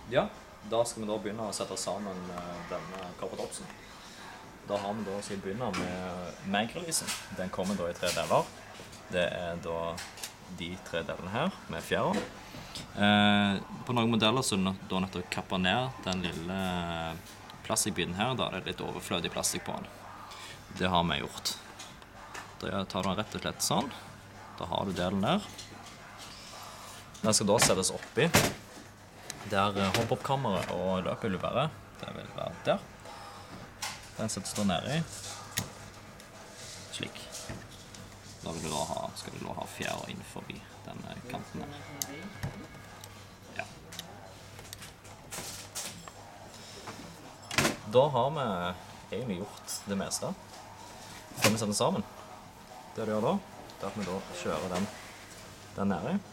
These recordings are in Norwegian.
Ja, da skal vi da begynne å sette sammen denne kopperdropsen. Da har vi da, skal vi begynne med mag-releasen. Den kommer da i 3 deler. Det er da de 3 delene her med fjæra. På noen modeller så er det da nødt til å kappe ned den lille plastikkbiten her. Da er det litt overflødig plastikk på den. Det har vi gjort. Da tar du den rett og slett sånn. Da har du delen der. Den skal da settes oppi der hopp-opp-kammeret og løpet vil være. Det vil være der. Den settes da ned i. Slik. Da vil du da skal du da ha fjæra inn forbi denne kanten her. Ja. Da har vi egentlig gjort det meste. Kan vi sette den sammen? Det du gjør da, det er at vi da kjører den ned i.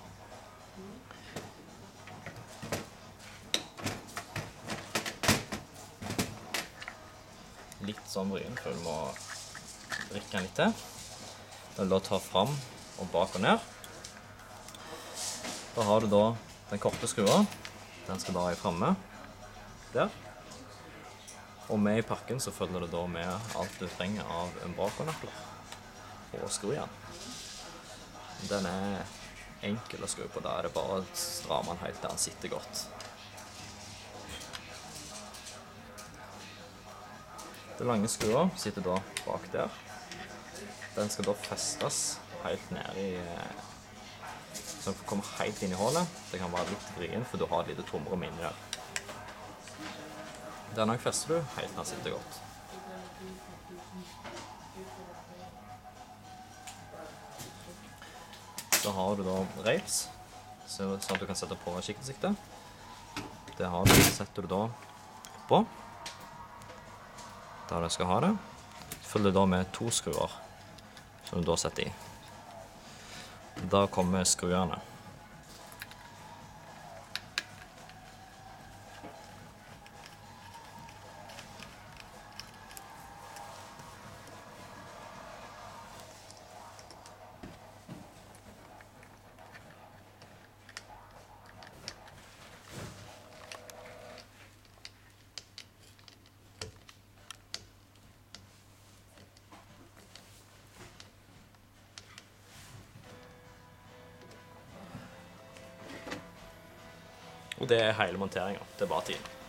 Litt sånn vrien, for du må drikke den litt til. Da vil du da ta fram og bak og ned. Da har du da den korte skrua. Den skal da i fremme. Der. Og med i pakken så følger det da med alt du trenger av umbrakonøkler og skrujern. Den er enkel å skru på. Da er det bare å stramme den helt der den sitter godt. Den lange skrua sitter da bak der. Den skal da festes helt ned i, så den får komme helt inn i hålet. Det kan være litt vrien, for du har et lite tomrom inni der. Den også fester du helt når den sitter godt. Så har du da rails, sånn at du kan sette på kikkertsikte. Det setter du da på. Der du skal ha det. Følger da med 2 skruer, som du da setter i. Da kommer skruene. Og det er hele monteringen. Det er bare tiden.